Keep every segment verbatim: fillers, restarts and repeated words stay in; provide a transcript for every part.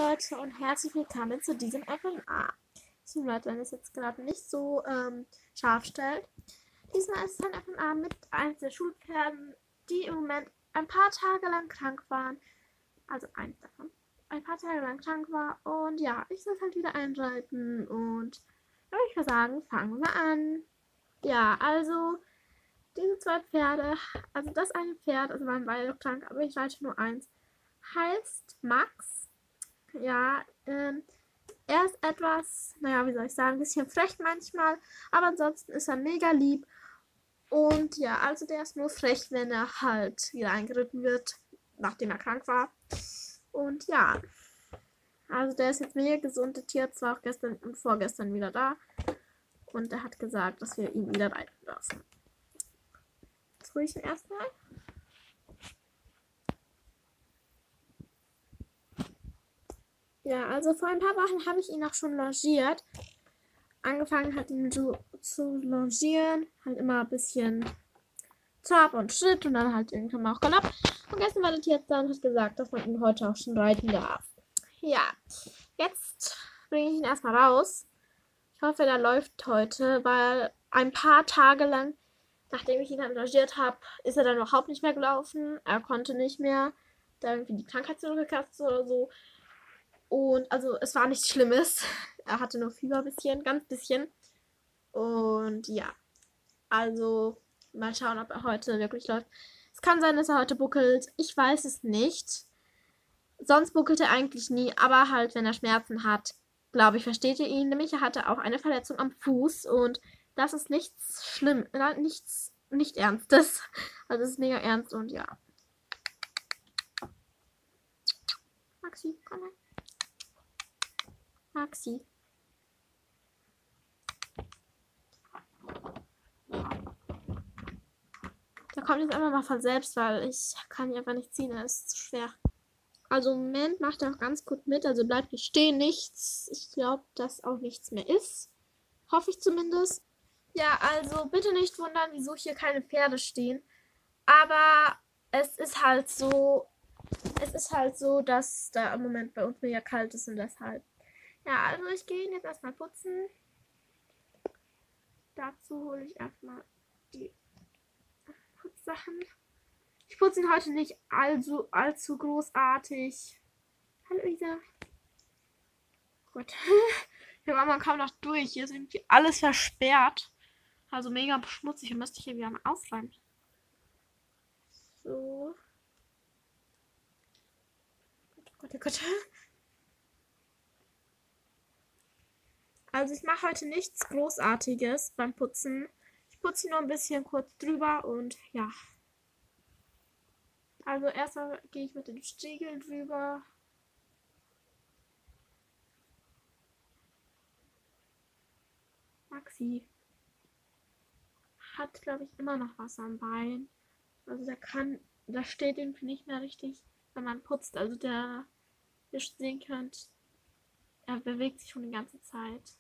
Leute und herzlich willkommen zu diesem F M A. Tut mir leid, wenn es jetzt gerade nicht so ähm, scharf stellt. Diesmal ist es ein F M A mit eins der Schulpferden, die im Moment ein paar Tage lang krank waren. Also eins davon. Ein paar Tage lang krank war. Und ja, ich soll es halt wieder einreiten. Und ja, ich würde sagen, fangen wir an. Ja, also diese zwei Pferde, also das eine Pferd, also waren beide krank, aber ich reite nur eins, heißt Max. Ja, ähm, er ist etwas, naja, wie soll ich sagen, ein bisschen frech manchmal, aber ansonsten ist er mega lieb. Und ja, also der ist nur frech, wenn er halt wieder eingeritten wird, nachdem er krank war. Und ja, also der ist jetzt mega gesund. Der Tierarzt war auch gestern und vorgestern wieder da. Und er hat gesagt, dass wir ihn wieder reiten dürfen. Jetzt hole ich ihn erstmal. Ja, also vor ein paar Wochen habe ich ihn auch schon longiert. Angefangen hat ihn so zu longieren. Halt immer ein bisschen Trab und Schritt und dann halt irgendwann mal auch Galopp. Und gestern war der Tierarzt da und hat gesagt, dass man ihn heute auch schon reiten darf. Ja, jetzt bringe ich ihn erstmal raus. Ich hoffe, der läuft heute, weil ein paar Tage lang, nachdem ich ihn dann longiert habe, ist er dann überhaupt nicht mehr gelaufen. Er konnte nicht mehr. Da irgendwie die Krankheit zurückgekratzt oder so. Und also es war nichts Schlimmes. Er hatte nur Fieber ein bisschen, ganz bisschen. Und ja, also mal schauen, ob er heute wirklich läuft. Es kann sein, dass er heute buckelt. Ich weiß es nicht. Sonst buckelt er eigentlich nie, aber halt, wenn er Schmerzen hat, glaube ich, versteht ihr ihn. Nämlich er hatte auch eine Verletzung am Fuß und das ist nichts schlimm, nichts, nicht Ernstes. Also es ist mega ernst und ja. Maxi, komm her. Maxi. Der kommt jetzt einfach mal von selbst, weil ich kann ihn einfach nicht ziehen, er ist zu schwer. Also im Moment macht er auch ganz gut mit, also bleibt nicht stehen, nichts. Ich glaube, dass auch nichts mehr ist. Hoffe ich zumindest. Ja, also bitte nicht wundern, wieso hier keine Pferde stehen. Aber es ist halt so, es ist halt so, dass da im Moment bei uns mega kalt ist und deshalb. Ja, also ich gehe ihn jetzt erstmal putzen. Dazu hole ich erstmal die Putzsachen. Ich putze ihn heute nicht allzu, allzu großartig. Hallo Isa. Gut. Hier war man kaum noch durch. Hier ist irgendwie alles versperrt. Also mega schmutzig. Hier müsste ich hier wieder mal ausräumen. So. Gut, gut, gut. Also ich mache heute nichts Großartiges beim Putzen. Ich putze nur ein bisschen kurz drüber und ja. Also erstmal gehe ich mit den Striegeln drüber. Maxi hat, glaube ich, immer noch was am Bein. Also der kann, da steht irgendwie nicht mehr richtig, wenn man putzt. Also der, wie ihr sehen könnt, er bewegt sich schon die ganze Zeit.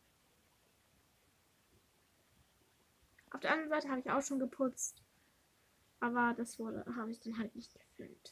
Auf der anderen Seite habe ich auch schon geputzt. Aber das wurde, habe ich dann halt nicht gefilmt.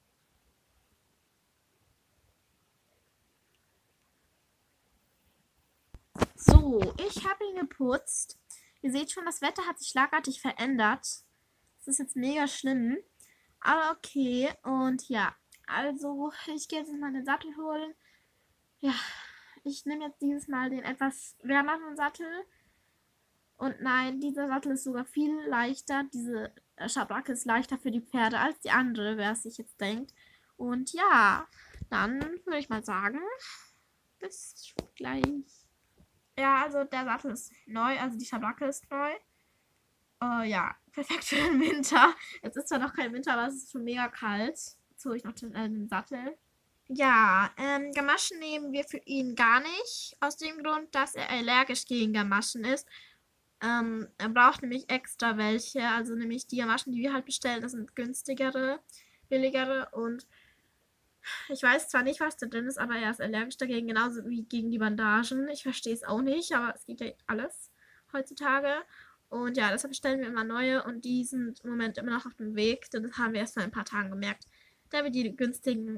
So, ich habe ihn geputzt. Ihr seht schon, das Wetter hat sich schlagartig verändert. Das ist jetzt mega schlimm. Aber okay. Und ja, also ich gehe jetzt mal den Sattel holen. Ja, ich nehme jetzt dieses Mal den etwas wärmeren Sattel. Und nein, dieser Sattel ist sogar viel leichter. Diese Schabracke ist leichter für die Pferde als die andere, wer es sich jetzt denkt. Und ja, dann würde ich mal sagen, bis gleich. Ja, also der Sattel ist neu, also die Schabracke ist neu. Uh, ja, perfekt für den Winter. Es ist zwar noch kein Winter, aber es ist schon mega kalt. Jetzt hole ich noch den, äh, den Sattel. Ja, ähm, Gamaschen nehmen wir für ihn gar nicht. Aus dem Grund, dass er allergisch gegen Gamaschen ist. Ähm, er braucht nämlich extra welche, also nämlich die Gamaschen, die wir halt bestellen, das sind günstigere, billigere und ich weiß zwar nicht, was da drin ist, aber er ist allergisch dagegen, genauso wie gegen die Bandagen. Ich verstehe es auch nicht, aber es gibt ja alles heutzutage. Und ja, deshalb bestellen wir immer neue und die sind im Moment immer noch auf dem Weg, denn das haben wir erst vor ein paar Tagen gemerkt, da wir die günstigen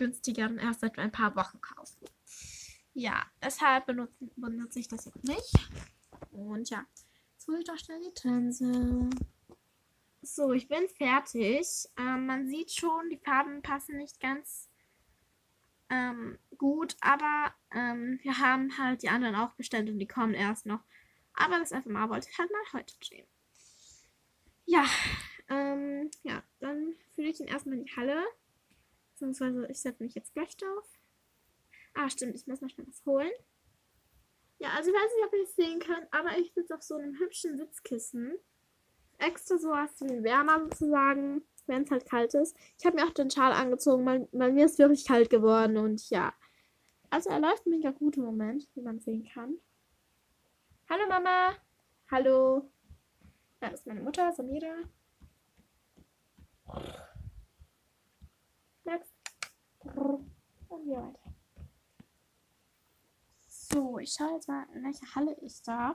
günstiger und erst seit ein paar Wochen kaufen. Ja, deshalb benutze, benutze ich das jetzt nicht. Und ja, jetzt hole ich doch schnell die Trense. So, ich bin fertig. Ähm, man sieht schon, die Farben passen nicht ganz ähm, gut, aber ähm, wir haben halt die anderen auch bestellt und die kommen erst noch. Aber das F M A wollte ich halt mal heute drehen. Ja, ähm, ja, dann führe ich ihn erstmal in die Halle. Beziehungsweise ich setze mich jetzt gleich drauf. Ah, stimmt, ich muss noch schnell was holen. Ja, also ich weiß nicht, ob ihr es sehen könnt, aber ich sitze auf so einem hübschen Sitzkissen. Extra so was wie wärmer sozusagen, wenn es halt kalt ist. Ich habe mir auch den Schal angezogen, weil, weil mir ist wirklich kalt geworden und ja. Also er läuft mega gut im Moment, wie man sehen kann. Hallo Mama. Hallo. Da ist meine Mutter, Samira. Max. Und hier weiter. So, ich schaue jetzt mal, in welche Halle ich darf.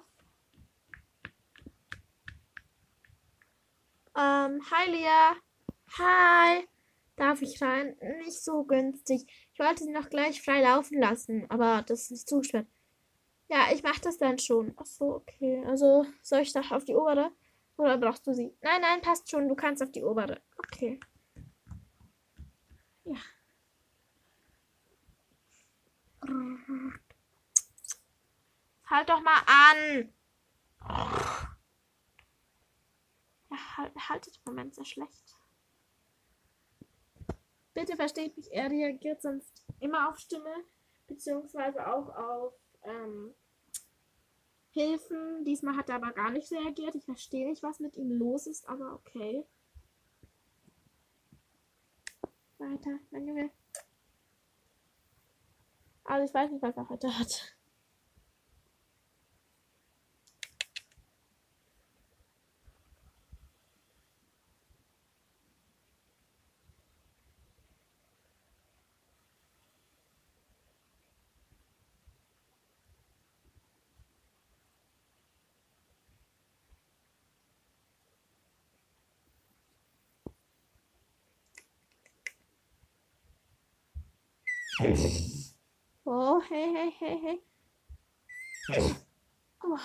Ähm, hi Lea. Hi. Darf ich rein? Nicht so günstig. Ich wollte sie noch gleich frei laufen lassen, aber das ist nicht zugesperrt. Ja, ich mache das dann schon. Ach so, okay. Also, soll ich da auf die obere? Oder brauchst du sie? Nein, nein, passt schon. Du kannst auf die obere. Okay. Ja. Halt doch mal an. Ja, halt, haltet im Moment sehr schlecht. Bitte versteht mich, er reagiert sonst immer auf Stimme, beziehungsweise auch auf ähm, Hilfen. Diesmal hat er aber gar nicht reagiert. Ich verstehe nicht, was mit ihm los ist, aber okay. Weiter, mein Junge. Also ich weiß nicht, was er heute hat. Oh, hey, hey, hey, hey. Oh.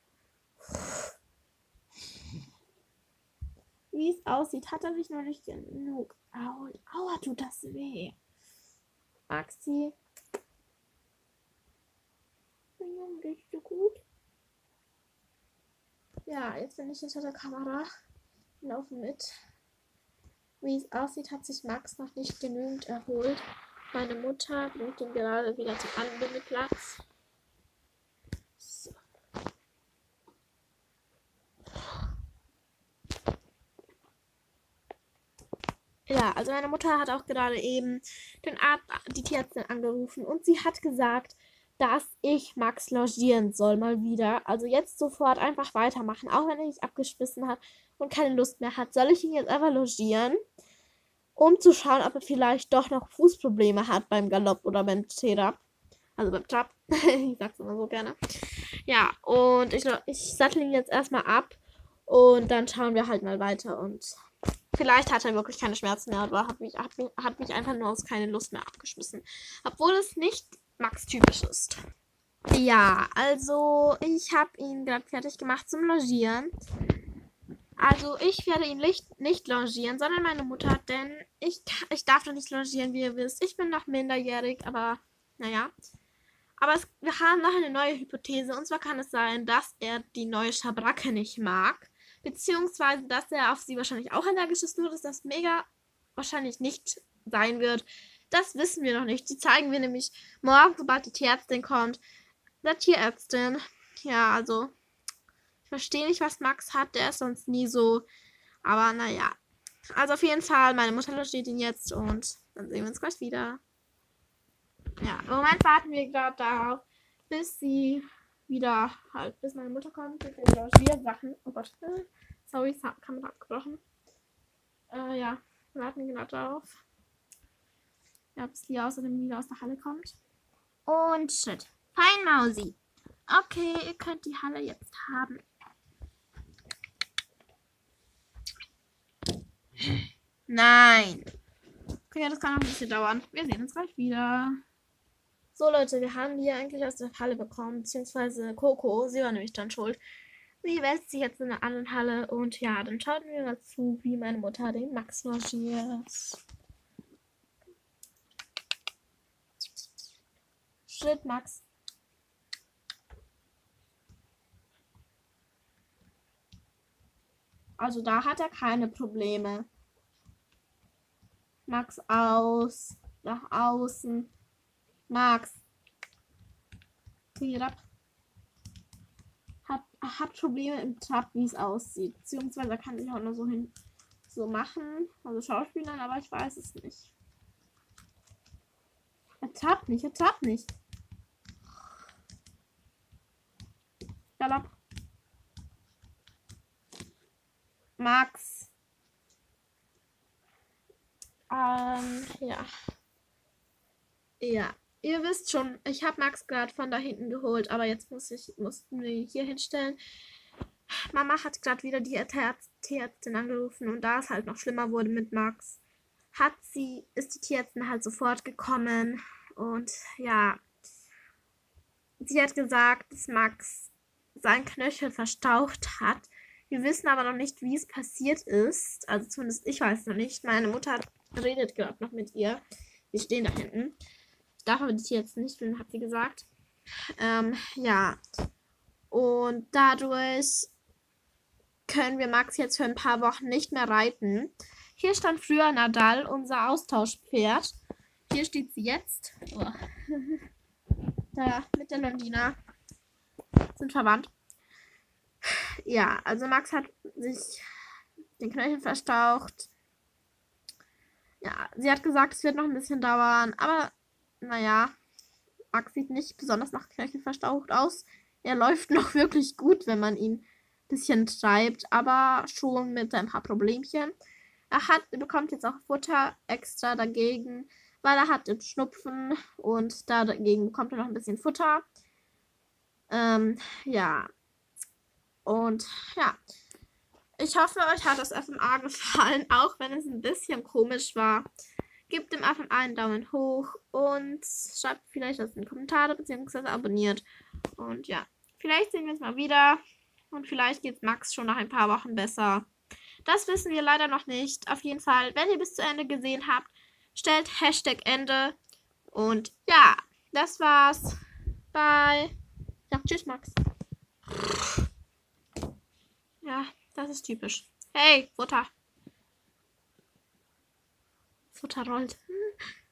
Wie es aussieht, hat er sich noch nicht genug. Au, aua, tut das weh. Maxi. Geht's dir gut? Ja, jetzt bin ich hinter der Kamera. Laufe mit. Wie es aussieht, hat sich Max noch nicht genügend erholt. Meine Mutter bringt ihn gerade wieder zum Anbindeplatz. So. Ja, also meine Mutter hat auch gerade eben den Arzt, die Tierärztin angerufen und sie hat gesagt, dass ich Max logieren soll mal wieder. Also jetzt sofort einfach weitermachen, auch wenn er nicht abgeschmissen hat und keine Lust mehr hat. Soll ich ihn jetzt einfach logieren, um zu schauen, ob er vielleicht doch noch Fußprobleme hat beim Galopp oder beim Trab. Also beim Trab. Ich sag's immer so gerne. Ja, und ich, ich sattel ihn jetzt erstmal ab und dann schauen wir halt mal weiter und vielleicht hat er wirklich keine Schmerzen mehr, aber hat mich, hat mich, hat mich einfach nur aus keine Lust mehr abgeschmissen. Obwohl es nicht Max-typisch ist. Ja, also ich habe ihn gerade fertig gemacht zum Logieren. Also ich werde ihn nicht, nicht logieren, sondern meine Mutter, denn ich, ich darf doch nicht logieren, wie ihr wisst. Ich bin noch minderjährig, aber naja. Aber es, wir haben noch eine neue Hypothese. Und zwar kann es sein, dass er die neue Schabracke nicht mag. Beziehungsweise, dass er auf sie wahrscheinlich auch allergisch ist, nur dass das mega wahrscheinlich nicht sein wird. Das wissen wir noch nicht. Die zeigen wir nämlich morgen, sobald die Tierärztin kommt. Der Tierärztin. Ja, also, ich verstehe nicht, was Max hat. Der ist sonst nie so. Aber naja. Also auf jeden Fall, meine Mutter logiert ihn jetzt und dann sehen wir uns gleich wieder. Ja, im Moment warten wir gerade darauf, bis sie wieder halt, bis meine Mutter kommt mit den Logiersachen. Oh Gott, sorry, Kamera abgebrochen. Äh, ja, wir warten gerade darauf. Ja, bis die außerdem wieder aus der Halle kommt. Und Schritt. Fein, Mausi. Okay, ihr könnt die Halle jetzt haben. Nein. Okay, das kann noch ein bisschen dauern. Wir sehen uns gleich wieder. So, Leute, wir haben die eigentlich aus der Halle bekommen, beziehungsweise Coco, sie war nämlich dann schuld. Sie wälzt sich jetzt in einer anderen Halle und ja, dann schauen wir mal zu, wie meine Mutter den Max logiert. Schritt, Max. Also da hat er keine Probleme. Max aus. Nach außen. Max. Geht ab. Hat, hat Probleme im Trab, wie es aussieht. Beziehungsweise er kann sich auch nur so hin so machen. Also Schauspielern, aber ich weiß es nicht. Er tappt nicht, er tappt nicht. Galopp. Max. Ähm, ja. Ja. Ihr wisst schon, ich habe Max gerade von da hinten geholt, aber jetzt muss ich, mussten wir hier hinstellen. Mama hat gerade wieder die Tierärztin angerufen und da es halt noch schlimmer wurde mit Max, hat sie, ist die Tierärztin halt sofort gekommen und ja, sie hat gesagt, dass Max seinen Knöchel verstaucht hat. Wir wissen aber noch nicht, wie es passiert ist. Also zumindest ich weiß noch nicht. Meine Mutter redet gerade noch mit ihr. Wir stehen da hinten. Ich darf aber die Tierärztin nicht filmen, hat sie gesagt. Ähm, ja. Und dadurch können wir Max jetzt für ein paar Wochen nicht mehr reiten. Hier stand früher Nadal, unser Austauschpferd. Hier steht sie jetzt. Oh. Da mit der Londina. Sind verwandt. Ja, also Max hat sich den Knöchel verstaucht. Ja, sie hat gesagt, es wird noch ein bisschen dauern. Aber, naja, Max sieht nicht besonders nach Knöchel verstaucht aus. Er läuft noch wirklich gut, wenn man ihn ein bisschen treibt. Aber schon mit ein paar Problemchen. Er hat, er bekommt jetzt auch Futter extra dagegen, weil er hat den Schnupfen. Und da dagegen bekommt er noch ein bisschen Futter. Ähm, ja. Und ja, ich hoffe, euch hat das F M A gefallen, auch wenn es ein bisschen komisch war. Gebt dem F M A einen Daumen hoch und schreibt vielleicht was in die Kommentare bzw. abonniert. Und ja, vielleicht sehen wir uns mal wieder und vielleicht geht Max schon nach ein paar Wochen besser. Das wissen wir leider noch nicht. Auf jeden Fall, wenn ihr bis zu Ende gesehen habt, stellt Hashtag Ende. Und ja, das war's. Bye. Ja, tschüss, Max. Ja, das ist typisch. Hey, Futter. Futter rollt.